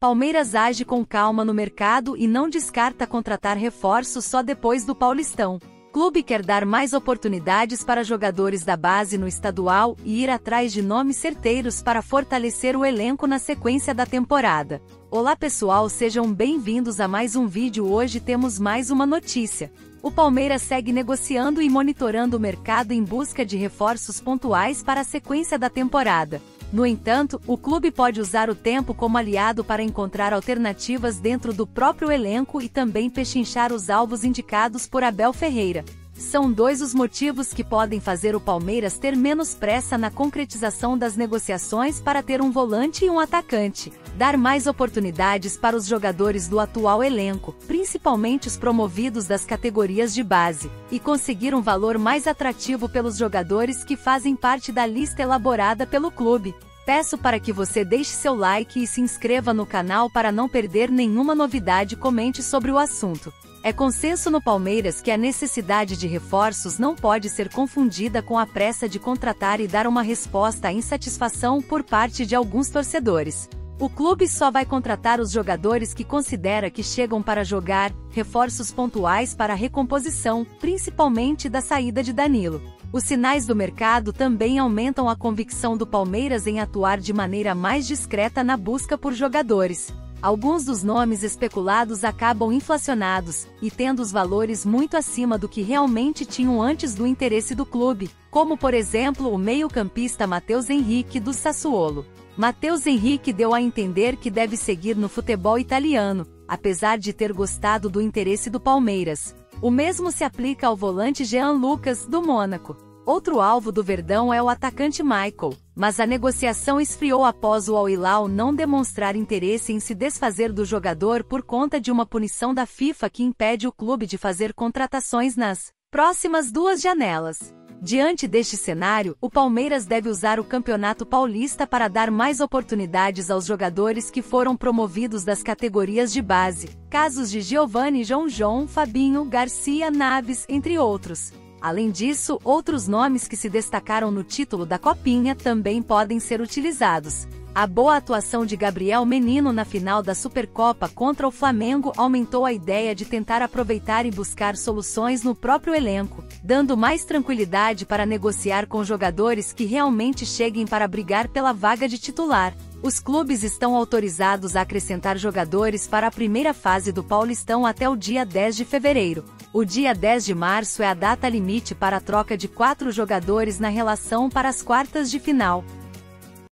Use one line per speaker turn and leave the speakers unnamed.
Palmeiras age com calma no mercado e não descarta contratar reforços só depois do Paulistão. Clube quer dar mais oportunidades para jogadores da base no estadual e ir atrás de nomes certeiros para fortalecer o elenco na sequência da temporada. Olá pessoal, sejam bem-vindos a mais um vídeo. Hoje temos mais uma notícia. O Palmeiras segue negociando e monitorando o mercado em busca de reforços pontuais para a sequência da temporada. No entanto, o clube pode usar o tempo como aliado para encontrar alternativas dentro do próprio elenco e também pechinchar os alvos indicados por Abel Ferreira. São dois os motivos que podem fazer o Palmeiras ter menos pressa na concretização das negociações para ter um volante e um atacante. Dar mais oportunidades para os jogadores do atual elenco, principalmente os promovidos das categorias de base, e conseguir um valor mais atrativo pelos jogadores que fazem parte da lista elaborada pelo clube. Peço para que você deixe seu like e se inscreva no canal para não perder nenhuma novidade. Comente sobre o assunto. É consenso no Palmeiras que a necessidade de reforços não pode ser confundida com a pressa de contratar e dar uma resposta à insatisfação por parte de alguns torcedores. O clube só vai contratar os jogadores que considera que chegam para jogar, reforços pontuais para a recomposição, principalmente da saída de Danilo. Os sinais do mercado também aumentam a convicção do Palmeiras em atuar de maneira mais discreta na busca por jogadores. Alguns dos nomes especulados acabam inflacionados, e tendo os valores muito acima do que realmente tinham antes do interesse do clube, como por exemplo o meio-campista Matheus Henrique do Sassuolo. Matheus Henrique deu a entender que deve seguir no futebol italiano, apesar de ter gostado do interesse do Palmeiras. O mesmo se aplica ao volante Jean Lucas, do Mônaco. Outro alvo do Verdão é o atacante Michael, mas a negociação esfriou após o Al Hilal não demonstrar interesse em se desfazer do jogador por conta de uma punição da FIFA que impede o clube de fazer contratações nas próximas 2 janelas. Diante deste cenário, o Palmeiras deve usar o Campeonato Paulista para dar mais oportunidades aos jogadores que foram promovidos das categorias de base, casos de Giovani, João, Fabinho, Garcia, Naves, entre outros. Além disso, outros nomes que se destacaram no título da Copinha também podem ser utilizados. A boa atuação de Gabriel Menino na final da Supercopa contra o Flamengo aumentou a ideia de tentar aproveitar e buscar soluções no próprio elenco, dando mais tranquilidade para negociar com jogadores que realmente cheguem para brigar pela vaga de titular. Os clubes estão autorizados a acrescentar jogadores para a primeira fase do Paulistão até o dia 10 de fevereiro. O dia 10 de março é a data limite para a troca de 4 jogadores na relação para as quartas de final.